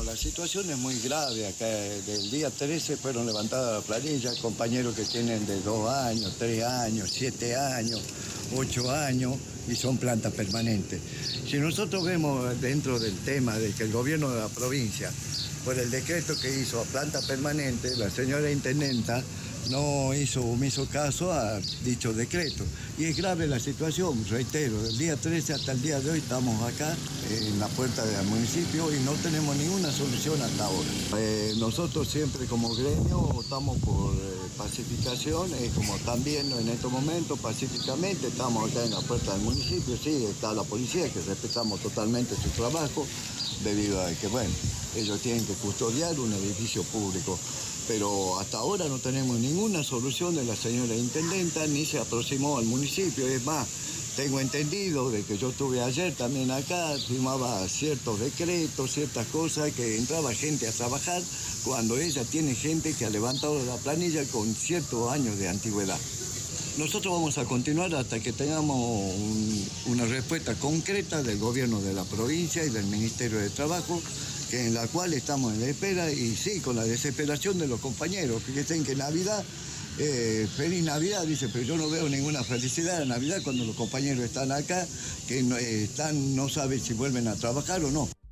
la situación es muy grave acá. Del día 13 fueron levantadas las planillas, compañeros que tienen de 2 años, 3 años, 7 años, 8 años y son plantas permanentes. Si nosotros vemos dentro del tema de que el gobierno de la provincia, por el decreto que hizo a planta permanente, la señora intendenta no hizo caso a dicho decreto. Y es grave la situación, reitero, del día 13 hasta el día de hoy estamos acá en la puerta del municipio y no tenemos ninguna solución hasta ahora. Nosotros siempre como gremio estamos por pacificación, como también en estos momentos pacíficamente estamos acá en la puerta del municipio, sí, está la policía que respetamos totalmente su trabajo, debido a que, bueno, ellos tienen que custodiar un edificio público. Pero hasta ahora no tenemos ninguna solución de la señora intendenta, ni se aproximó al municipio. Es más, tengo entendido de que yo estuve ayer también acá, firmaba ciertos decretos, ciertas cosas, que entraba gente a trabajar cuando ella tiene gente que ha levantado la planilla con ciertos años de antigüedad. Nosotros vamos a continuar hasta que tengamos una respuesta concreta del gobierno de la provincia y del Ministerio de Trabajo, en la cual estamos en la espera y sí, con la desesperación de los compañeros. Fíjense que Navidad, feliz Navidad, dice, pero yo no veo ninguna felicidad en Navidad cuando los compañeros están acá, que no saben si vuelven a trabajar o no.